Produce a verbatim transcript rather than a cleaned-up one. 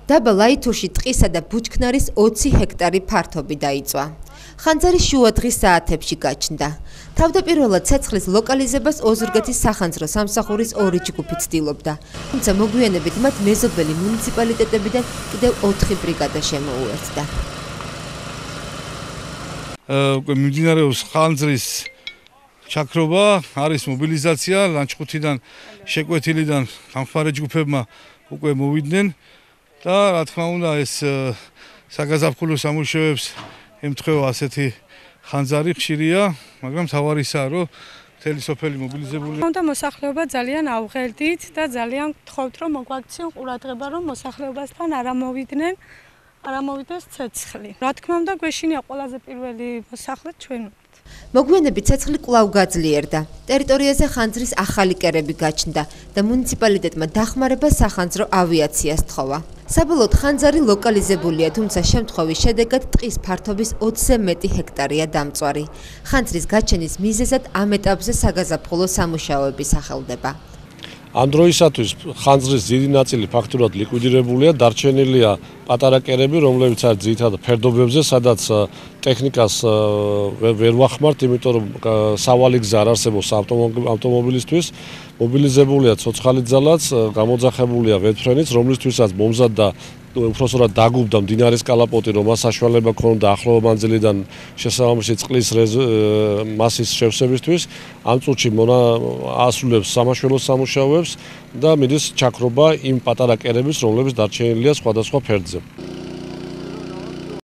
დაბა ლაითურში ტყისა და ბუჩქნარის ოცი ჰექტარი ფართობი დაიწვა. ხანძარი შუა დღის საათებში გაჩნდა. თავდაპირველად ცეცხლის ლოკალიზებას ოზურგეთის სახანძრო სამსახურის ორი ჯგუფი ცდილობდა. თუმცა მოგვიანებით მათ მეზობელი მუნიციპალიტეტებიდან კიდევ ოთხი ბრიგადა შემოუერთდა. უკვე მიმდინარეობს ხანძრის ჩაქრობა, არის მობილიზაცია, ლანჩხუთიდან შეკვეთილიდან დამხმარე ჯგუფებმა უკვე მოვიდნენ და რა თქმა უნდა ეს საგაზაფხულო სამუშაოებს ემთხვევა ასეთი ხანძარი ხშირია, მაგრამ თავარისაა რომ მთელი სოფელი მობილიზებულია. უნდა მოსახლეობა ძალიან ავღელდით და ძალიან გთხოვთ რომ მოგვაქციონ ყურადღება რომ მოსახლეობასთან არ ამოვიდნენ, არ ამოვიდეს ცეცხლი. რა თქმა უნდა გვეშინია ყველაზე პირველი მოსახლე ჩვენ. მოგვიანებით ცეცხლი კვლავ გაძლიერდა. ტერიტორიაზე ხანძრის ახალი კერები გაჩნდა და მუნიციპალიტეტმა დახმარება სახანძრო ავიაციას თხოვა. საბოლოოდ ხანძარი ლოკალიზებულია, თუმცა შემთხვევის შედეგად ტყის ფართობის ოცზე მეტი ჰექტარია დამწვარი. ხანძრის გაჩენის მიზეზად ამ ეტაპზე საგაზაფხულო სამუშაოები სახელდება. ამ დროისათვის ხანძრის დიდი ნაწილი ფაქტურად ლიკვიდირებულია, დარჩენილია პატარა კერები, რომლებიც არის ძირითადად ფერდობებზე, სადაც ტექნიკას ვერ ვახმართ, იმიტომ რომ სავალი გზა არ არსებობს ავტომობილისთვის. მობილიზებულია ცოცხალი ძალაც, გამოძახებულია ვეთფრენიც, რომლისთვისაც მომზადდა უпроსორად დაგუბდა მდინარის კალაპოტი, რომ მას საშუალება ქონოდა ახლო მანძილიდან შესაბამისი წყლის მასის შევსებისთვის. ამ წუთში ასრულებს სამაშველო სამუშაოებს და მიდის ჩაქრობა იმ პატარა კერების, რომლებიც დარჩენილია სხვადასხვა ფერდზე.